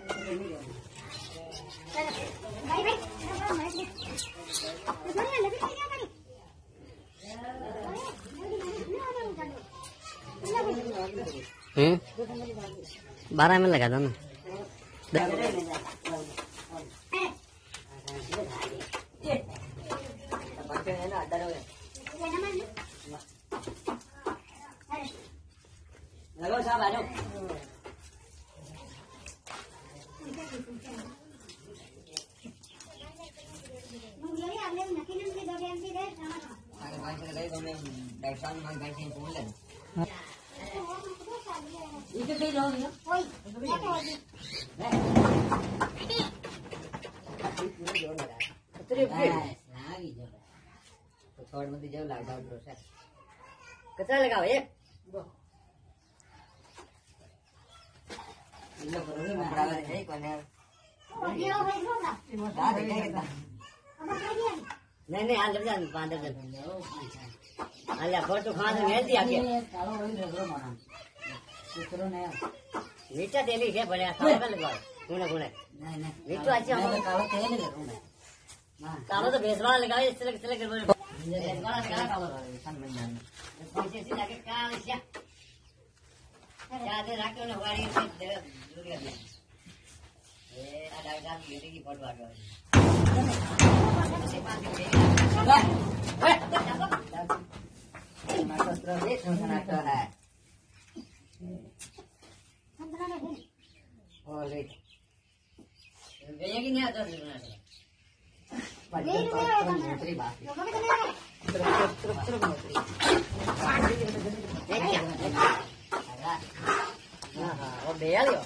बारह में लगा दो ना। लगो साहब आ जाओ। छोड़ मत जाओ लॉकडाउन प्रोसेस कितना लगाओ ये है कोने नहीं हाल जब जान 5 दिन अल्लाह फोटो खान में दिया के मीठा तेली है बढ़िया काला लगाओ गुणे गुणे नहीं मीठा अच्छा हम काला तेल करूं मैं काला तो बेसवाला लगाओ इस तरह कर बेसवाला काला काला सन बन जाने पैसे से जाके काला से याद रखो ना वारी से दूर कर ले ये डाक्टर बेटी की फोटो आ गई है और भैया की नहीं आता और भैया लियो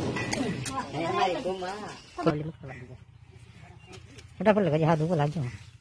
फटाफट लगा हाथ धो लग जाओ।